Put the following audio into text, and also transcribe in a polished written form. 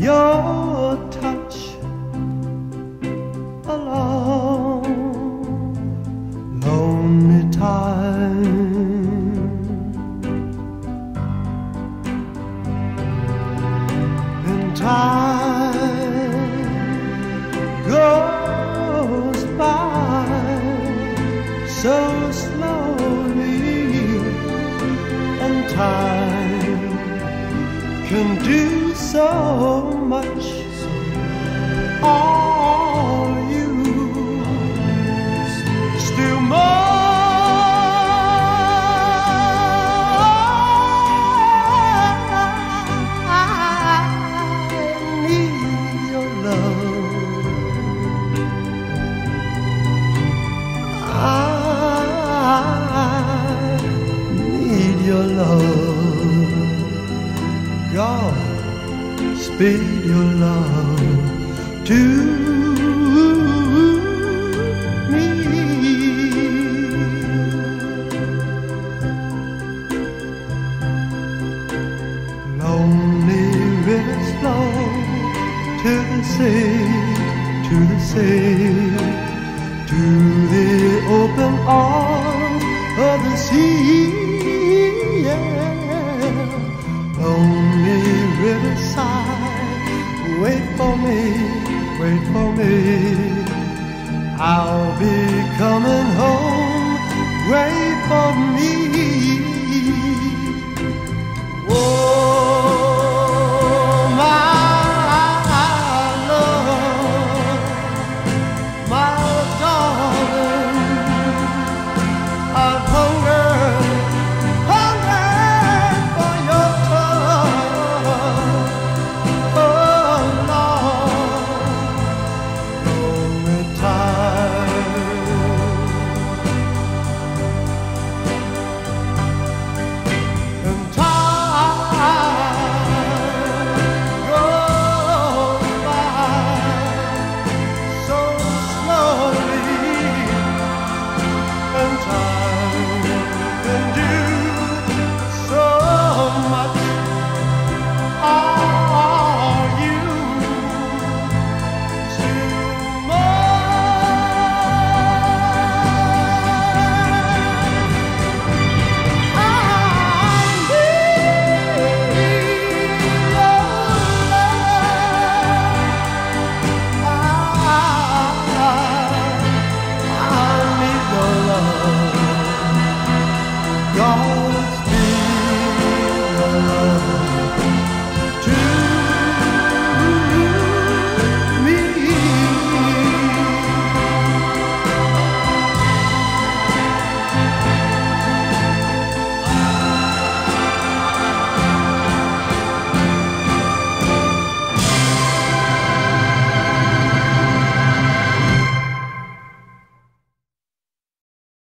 your touch along lonely time. And time goes by so slowly, and time can do so much. Are you still more? I need your love. I need your love. God, speed your love to me. Lonely rivers flow to the sea, to the sea, to the open arms of the sea. Yeah. Lonely riverside, wait for me, wait for me. I'll be coming home, wait for me.